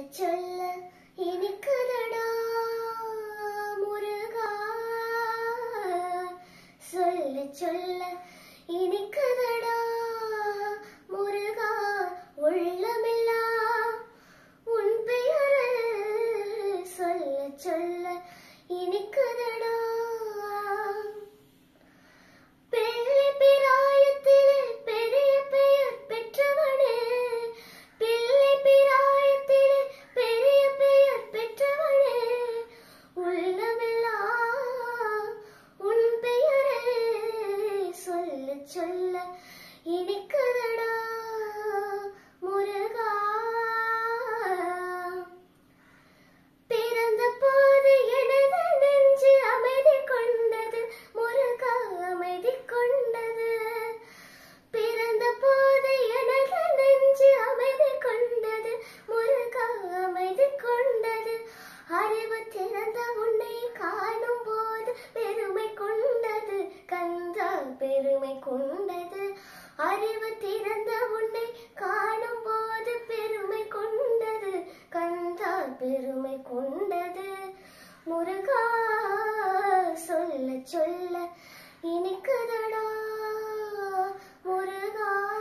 சொல்ல இனிக்குதடா முருகா, சொல்ல சொல்ல இனிக்குதடா முருகா, உள்ளமெல்லாம் உன் பெயரை சொல்ல சொல்ல இனிக்குதடா. பிள்ளை பிராயத்திலே பெரிய பெயர் பெற்றவனே, பிள்ளை பிராயத்திலே பெரிய பெயர் பெற்றவனே, உள்ளமெல்லாம் உன் பெயரை சொல்ல சொல்ல இனிக்குதடா முருகா. பிறந்த போது எனது நெஞ்சு அமைதி கொண்டது முருகா, அமைதி கொண்டது. பிறந்த போது எனது நெஞ்சு அமைதி கொண்டது முருகா, அமைதி கொண்டது. அறிவு திறந்த உன்னை காணும் போது பெருமை கொண்டது கந்தா, பெருமை கொண்டது. அறிவு திறந்த உன்னை காணும் போது பெருமை கொண்டது கந்தா, பெருமை கொண்டது. முருகா, சொல்ல சொல்ல இனிக்குதடா முருகா.